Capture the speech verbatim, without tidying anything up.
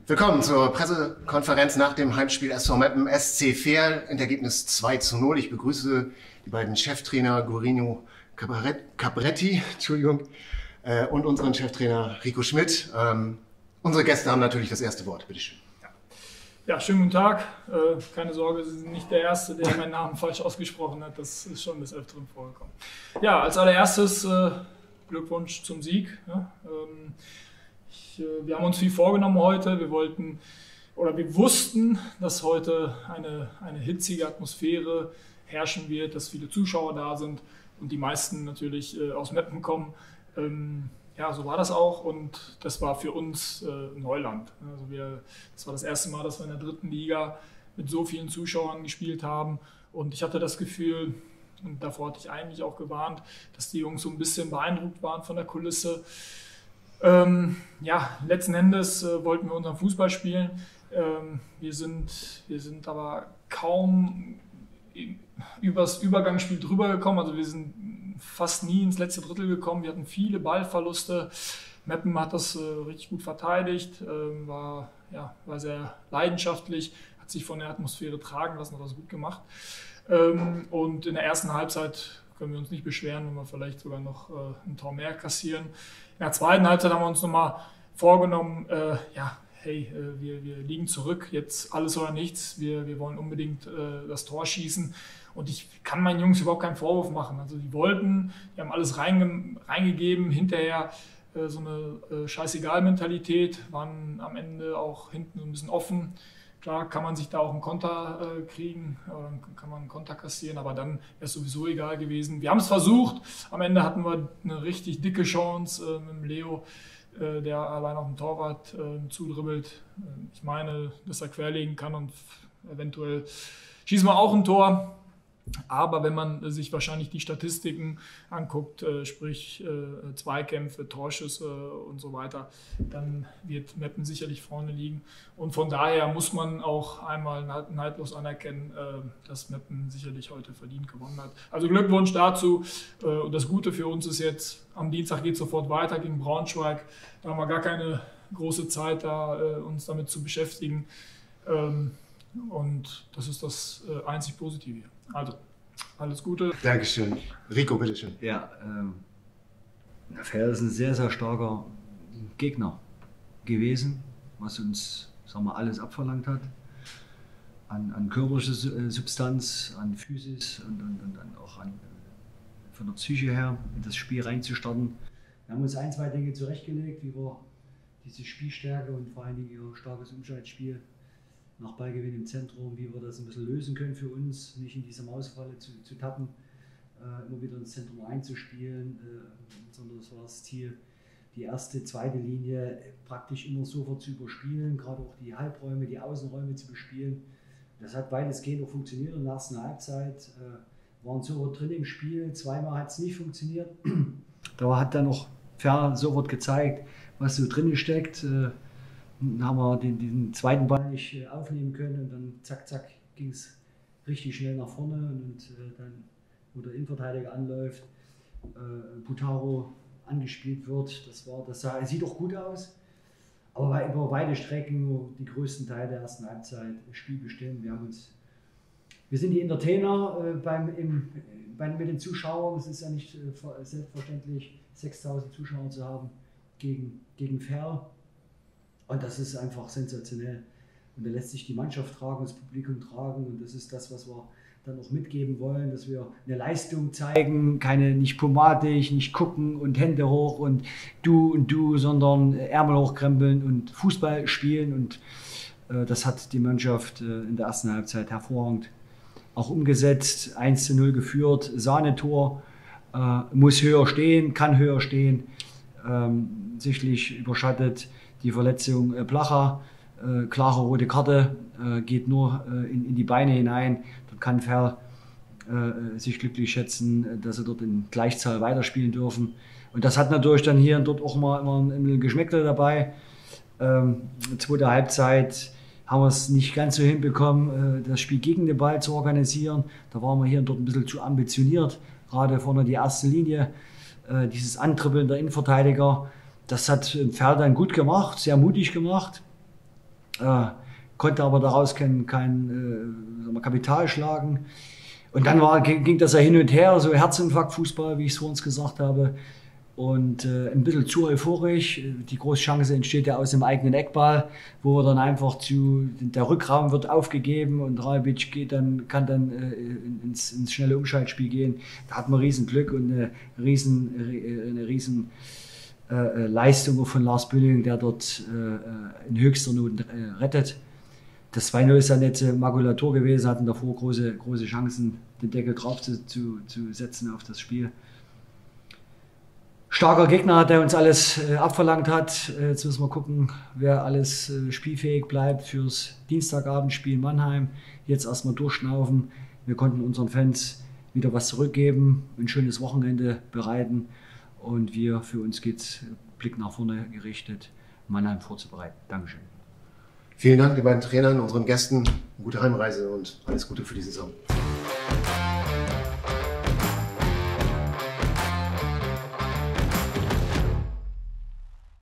Willkommen zur Pressekonferenz nach dem Heimspiel S V Meppen S C Verl. Endergebnis zwei zu null. Ich begrüße die beiden Cheftrainer Guerino Capretti Entschuldigung, äh, und unseren Cheftrainer Rico Schmidt. Ähm, unsere Gäste haben natürlich das erste Wort. Bitte schön. Ja, schönen guten Tag. Äh, keine Sorge, Sie sind nicht der Erste, der meinen Namen falsch ausgesprochen hat. Das ist schon des Öfteren vorgekommen. Ja, als allererstes äh, Glückwunsch zum Sieg. Ja, ähm, ich, äh, wir haben uns viel vorgenommen heute. Wir wollten oder wir wussten, dass heute eine, eine hitzige Atmosphäre herrschen wird, dass viele Zuschauer da sind und die meisten natürlich äh, aus Meppen kommen. Ähm, Ja, so war das auch und das war für uns äh, Neuland. Also wir, das war das erste Mal, dass wir in der dritten Liga mit so vielen Zuschauern gespielt haben und ich hatte das Gefühl, und davor hatte ich eigentlich auch gewarnt, dass die Jungs so ein bisschen beeindruckt waren von der Kulisse. Ähm, ja, letzten Endes äh, wollten wir unseren Fußball spielen. Ähm, wir sind, wir sind aber kaum übers Übergangsspiel drüber gekommen, also wir sind fast nie ins letzte Drittel gekommen, wir hatten viele Ballverluste, Meppen hat das äh, richtig gut verteidigt, äh, war, ja, war sehr leidenschaftlich, hat sich von der Atmosphäre tragen lassen, hat das gut gemacht ähm, und in der ersten Halbzeit können wir uns nicht beschweren, wenn wir vielleicht sogar noch äh, ein Tor mehr kassieren. In der zweiten Halbzeit haben wir uns nochmal vorgenommen, äh, ja, hey, wir, wir liegen zurück, jetzt alles oder nichts, wir, wir wollen unbedingt äh, das Tor schießen und ich kann meinen Jungs überhaupt keinen Vorwurf machen. Also die wollten, die haben alles reinge reingegeben, hinterher äh, so eine äh, Scheißegal-Mentalität, waren am Ende auch hinten so ein bisschen offen. Klar kann man sich da auch einen Konter äh, kriegen, oder kann man einen Konter kassieren, aber dann wäre es sowieso egal gewesen. Wir haben es versucht, am Ende hatten wir eine richtig dicke Chance äh, mit dem Leo, der allein auf dem Torwart äh, zudribbelt. Ich meine, dass er querlegen kann und eventuell schießen wir auch ein Tor. Aber wenn man sich wahrscheinlich die Statistiken anguckt, äh, sprich äh, Zweikämpfe, Torschüsse und so weiter, dann wird Meppen sicherlich vorne liegen. Und von daher muss man auch einmal neidlos anerkennen, äh, dass Meppen sicherlich heute verdient gewonnen hat. Also Glückwunsch dazu. Äh, und das Gute für uns ist jetzt, am Dienstag geht es sofort weiter gegen Braunschweig. Da haben wir gar keine große Zeit, da, äh, uns damit zu beschäftigen. Ähm, und das ist das äh, einzig Positive. Also, alles Gute. Dankeschön. Rico, bitteschön. Ja, ähm, Verl ist ein sehr, sehr starker Gegner gewesen, was uns, sagen wir, alles abverlangt hat. An, an körperlicher Substanz, an Physis und, und, und dann auch an, von der Psyche her in das Spiel reinzustarten. Wir haben uns ein, zwei Dinge zurechtgelegt, wie wir diese Spielstärke und vor allen Dingen ihr starkes Umschaltspiel nach Ballgewinn im Zentrum, wie wir das ein bisschen lösen können für uns, nicht in dieser Mausfalle zu, zu tappen, äh, immer wieder ins Zentrum reinzuspielen, äh, sondern es war das Ziel, die erste, zweite Linie praktisch immer sofort zu überspielen, gerade auch die Halbräume, die Außenräume zu bespielen. Das hat weitestgehend auch funktioniert in der ersten Halbzeit, äh, waren sofort drin im Spiel, zweimal hat es nicht funktioniert. Da hat dann noch Verl sofort gezeigt, was so drin steckt. Äh, Dann haben wir den, den zweiten Ball nicht aufnehmen können und dann zack, zack ging es richtig schnell nach vorne und, und äh, dann, wo der Innenverteidiger anläuft, äh, Butaro angespielt wird, das, war, das sah, sieht auch gut aus, aber war über weite Strecken nur die größten Teile der ersten Halbzeit Spiel bestimmt. Wir, haben uns, wir sind die Entertainer äh, beim, im, bei, mit den Zuschauern, es ist ja nicht äh, selbstverständlich, sechstausend Zuschauer zu haben gegen, gegen Verl. Und das ist einfach sensationell. Und da lässt sich die Mannschaft tragen, das Publikum tragen. Und das ist das, was wir dann auch mitgeben wollen, dass wir eine Leistung zeigen, keine nicht pomadig, nicht gucken und Hände hoch und du und du, sondern Ärmel hochkrempeln und Fußball spielen. Und äh, das hat die Mannschaft äh, in der ersten Halbzeit hervorragend auch umgesetzt. eins zu null geführt, Sahnetor, äh, muss höher stehen, kann höher stehen, ähm, sicherlich überschattet die Verletzung äh, Blacher, äh, klare rote Karte, äh, geht nur äh, in, in die Beine hinein. Dort kann Verl äh, sich glücklich schätzen, dass sie dort in Gleichzahl weiterspielen dürfen. Und das hat natürlich dann hier und dort auch mal immer ein Geschmäckle dabei. Ähm, zweite Halbzeit haben wir es nicht ganz so hinbekommen, äh, das Spiel gegen den Ball zu organisieren. Da waren wir hier und dort ein bisschen zu ambitioniert, gerade vorne die erste Linie, äh, dieses Antribbeln der Innenverteidiger. Das hat Verl dann gut gemacht, sehr mutig gemacht. äh, konnte aber daraus kein, kein äh, sagen wir, Kapital schlagen. Und dann war, ging das ja hin und her, so Herzinfarkt-Fußball, wie ich es vorhin gesagt habe. Und äh, ein bisschen zu euphorisch. Die große Chance entsteht ja aus dem eigenen Eckball, wo wir dann einfach zu, der Rückraum wird aufgegeben und Rajovic geht dann, kann dann äh, ins, ins schnelle Umschaltspiel gehen. Da hat man riesen Glück und eine riesen, eine riesen äh, Leistung von Lars Bülling, der dort äh, in höchster Not äh, rettet. Das zwei null ist ja nicht äh, Makulatur gewesen, hatten davor große, große Chancen, den Deckel drauf zu, zu, zu setzen auf das Spiel. Starker Gegner, der uns alles äh, abverlangt hat. Äh, jetzt müssen wir gucken, wer alles äh, spielfähig bleibt fürs Dienstagabendspiel in Mannheim. Jetzt erstmal durchschnaufen. Wir konnten unseren Fans wieder was zurückgeben, ein schönes Wochenende bereiten und wir, für uns geht's Blick nach vorne gerichtet, Mannheim vorzubereiten. Dankeschön. Vielen Dank den beiden Trainern, unseren Gästen. Gute Heimreise und alles Gute für die Saison.